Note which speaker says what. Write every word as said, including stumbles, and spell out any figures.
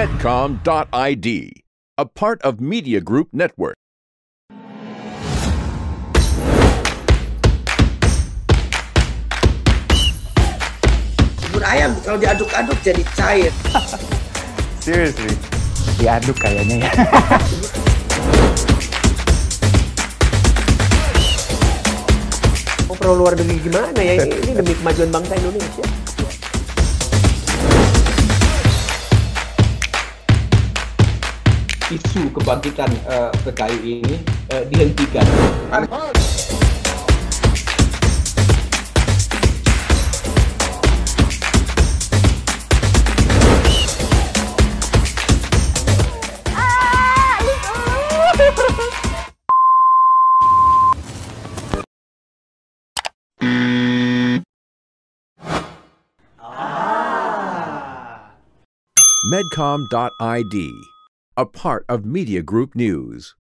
Speaker 1: Medcom dot I D, a part of Media Group Network.
Speaker 2: Bubur ayam kalau diaduk-aduk jadi cair.
Speaker 3: Seriously? Diaduk kayaknya ya.
Speaker 4: Mau perlu luar negeri gimana ya? Ini demi kemajuan bangsa Indonesia.
Speaker 5: Isu kebangkitan uh, P K I ini uh, dihentikan.
Speaker 1: Medcom dot I D, a part of Media Group News.